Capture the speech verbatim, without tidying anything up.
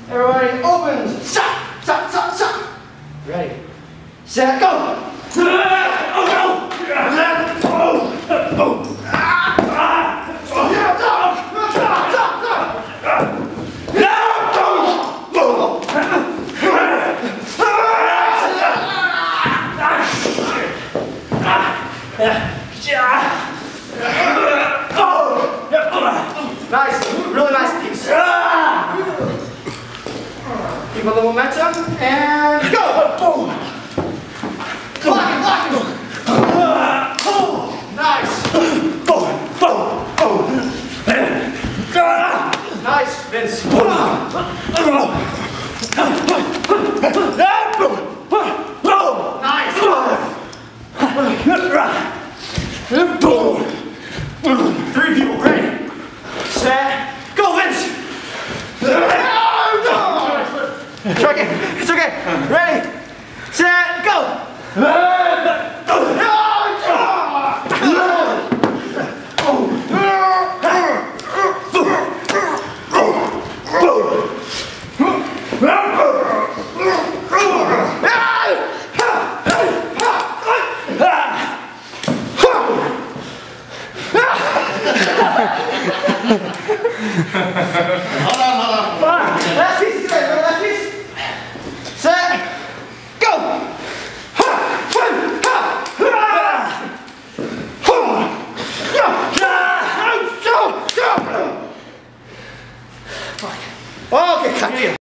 Everybody opens. Shot, shot, shot, shot. Ready, set, go. Nice, really nice piece. Keep a little momentum and go! Block it, block it! Nice! Nice, Vince. Nice! Three people, ready, set, go, Vince! It's okay, it's okay. Ready, set, go!